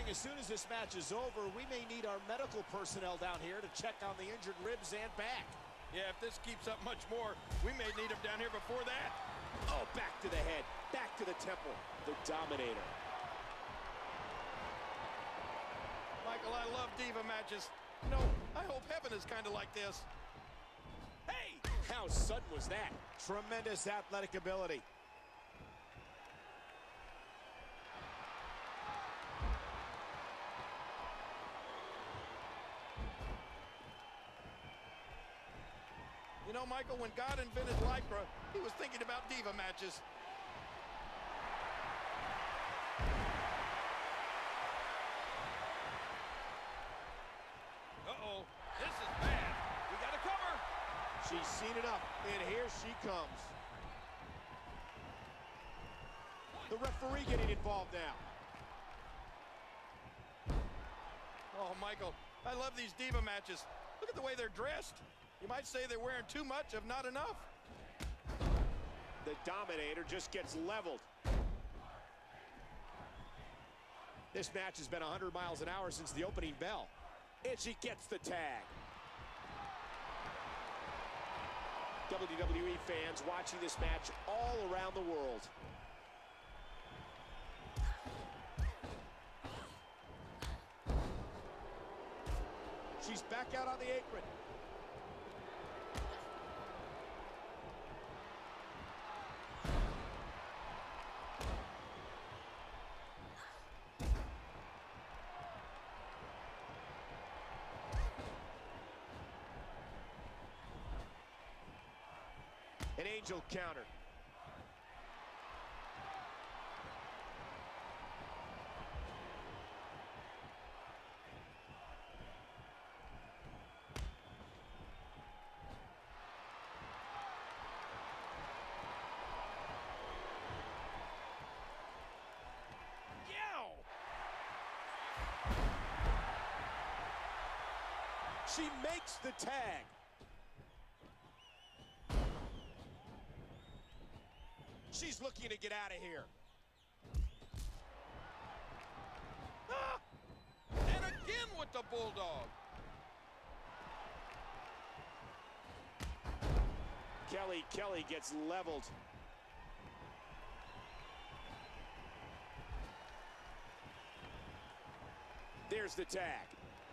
saying as soon as this match is over, we may need our medical personnel down here to check on the injured ribs and back. Yeah, if this keeps up much more, we may need him down here before that. Oh, back to the head, back to the temple, the Dominator. Michael, I love Diva matches. You know, I hope heaven is kind of like this. Hey! How sudden was that? Tremendous athletic ability. You know, Michael, when God invented Lycra, he was thinking about Diva matches. Uh-oh, this is bad. We got to cover. She's seen enough, and here she comes. The referee getting involved now. Oh, Michael, I love these Diva matches. Look at the way they're dressed. You might say they're wearing too much of not enough. The Dominator just gets leveled. This match has been 100 miles an hour since the opening bell. And she gets the tag. WWE fans watching this match all around the world. She's back out on the apron. An angel counter. Yow! She makes the tag. She's looking to get out of here. Ah! And again with the Bulldog. Kelly gets leveled. There's the tag.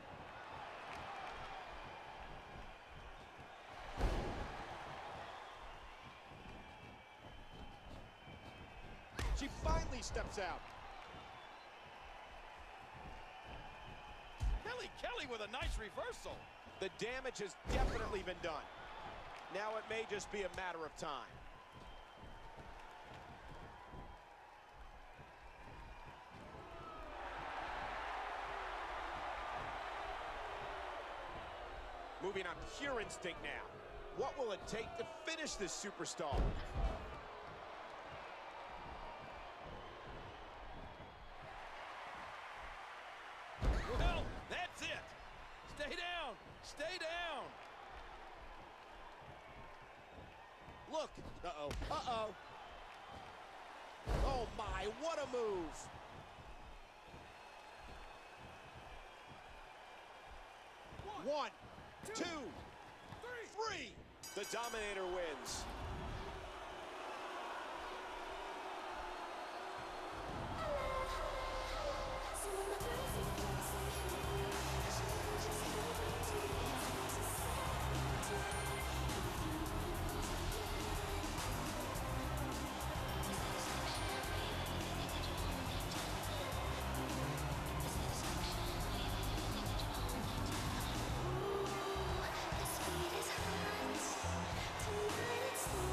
She finally steps out. Kelly with a nice reversal. The damage has definitely been done. Now it may just be a matter of time. Moving on pure instinct now. What will it take to finish this superstar? Well, that's it. Stay down. Stay down. Look. Uh-oh. Uh-oh. Oh, my. What a move. One, two, three. The Dominator wins. Tonight it's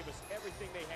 us everything they